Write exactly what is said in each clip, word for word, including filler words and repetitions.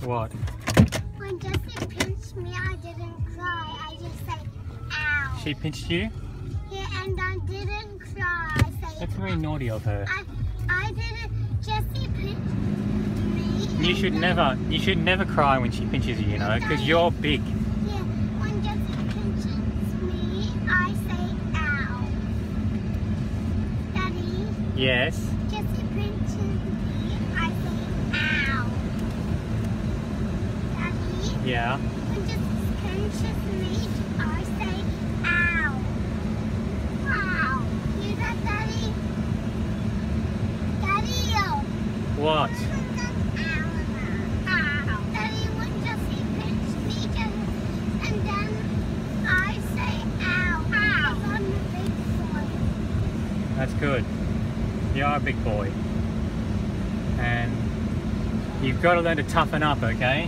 What? When Jessie pinched me, I didn't cry. I just said, ow. She pinched you? Yeah, and I didn't cry. I said, That's very naughty of her. I, I didn't. Jessie pinched me. You should never, you should never cry when she pinches you, you know, because you're big. Yeah, when Jessie pinches me, I say, ow. Daddy. Yes. Jessie pinches me, I say, ow. Daddy. Yeah. When Jessie pinches me, I say, ow. Ow. Hear that, Daddy? Daddy, yo. What? That's good. You are a big boy. And you've got to learn to toughen up, okay?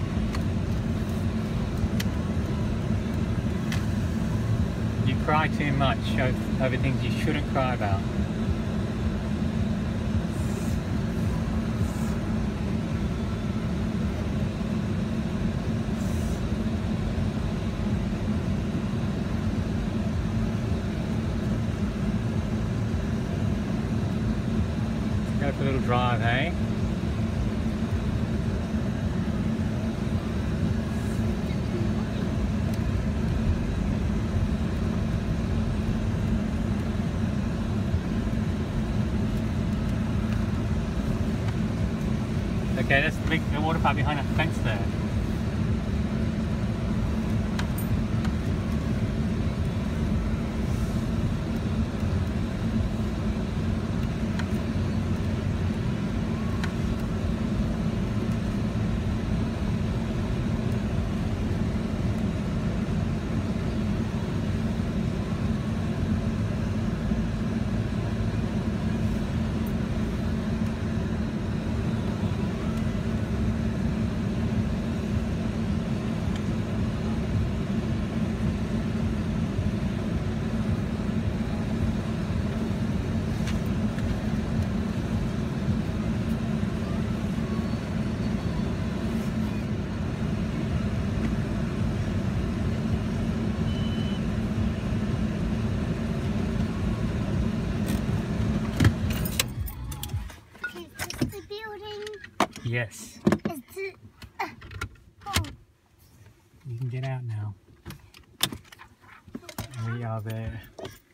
You cry too much over things you shouldn't cry about. Go for a little drive, hey? Okay, that's the big the water park behind that fence there. Yes. Is it, uh, oh. You can get out now. We are there.